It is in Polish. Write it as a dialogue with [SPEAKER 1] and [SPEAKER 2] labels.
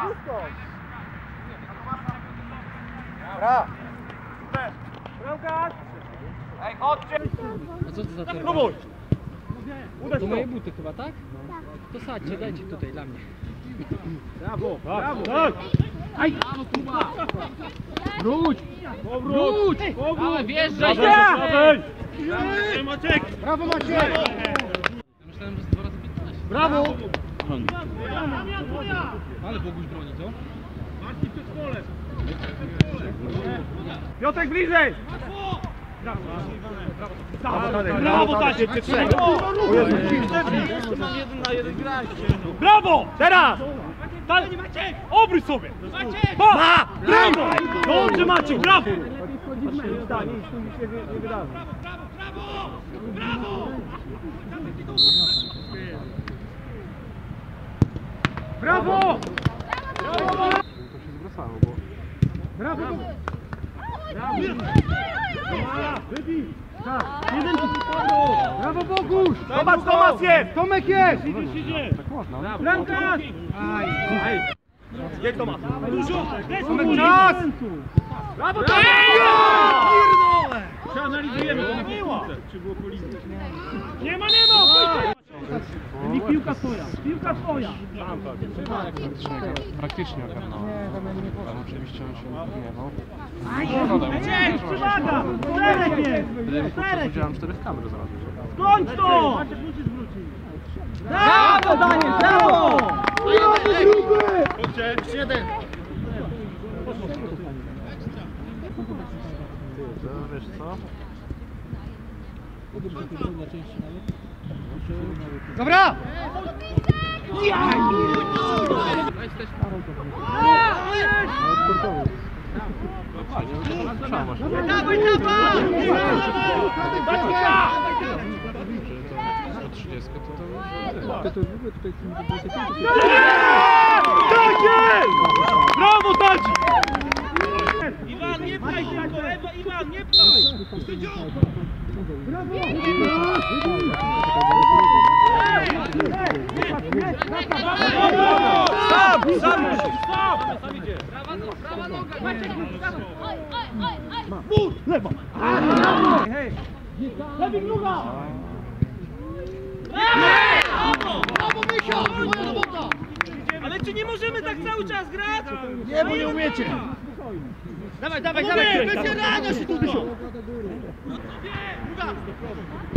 [SPEAKER 1] Bra!
[SPEAKER 2] Bramka!
[SPEAKER 1] Ej, chodźcie!
[SPEAKER 3] A co to za czerwone?
[SPEAKER 2] Próbuj!
[SPEAKER 3] To moje buty chyba, tak? To sadźcie, dajcie tutaj dla mnie.
[SPEAKER 2] Brawo! Brawo! Tak!
[SPEAKER 3] Aj! Brawo, Kuba! Wróć!
[SPEAKER 2] Powrót!
[SPEAKER 3] Ale wjeżdżaj!
[SPEAKER 2] Maciek!
[SPEAKER 1] Brawo Maciek!
[SPEAKER 3] Ja myślałem, że z 2 razy 15.
[SPEAKER 2] Brawo!
[SPEAKER 3] Ale Boguś broni, co?
[SPEAKER 2] Piotrek bliżej! Brawo, Tacie! O Jezu, mam 1 na 1 grać. Brawo! Teraz! Obróć sobie! Ma! Brawo! Dobrze Maciek, brawo! Nic się nie wydarzy. Brawo! Brawo!
[SPEAKER 1] To się zwracało, bo...
[SPEAKER 2] Brawo! Wybij! Brawo Boguś! Zobacz, Tomasz jest! Tomek jest!
[SPEAKER 1] Tak można.
[SPEAKER 2] Bramka! Jedź Tomasz! Dużo! Tomek, czas! Brawo Tomek! Przeanalizujemy to na piłce, czy było po linii. Nie ma! Piłka twoja! Piłka twoja!
[SPEAKER 1] Praktycznie ogarnąłem. Ale oczywiście on się nie gniewał.
[SPEAKER 2] Przewaga! Czterech jest!
[SPEAKER 1] Gdyby podziałem 4 kamer zaraz.
[SPEAKER 2] Skończ to! Brawo Daniel! Brawo! Chodźcie! Jeden!
[SPEAKER 1] Wiesz co?
[SPEAKER 2] Dobra! Dawaj,
[SPEAKER 1] Po 30
[SPEAKER 2] Tak jest! Brawo, Tadzi! Iwan, nie pchaj tylko! Iwan, nie pchaj! Brawo! Sam! Sam idzie!
[SPEAKER 3] Prawa noga! Maciek,
[SPEAKER 2] Lewa! Hej! Lewi noga! Ale czy nie możemy tak cały czas grać? Nie, bo nie umiecie! Dawaj, dawaj, dawaj! Będzie rano się tu!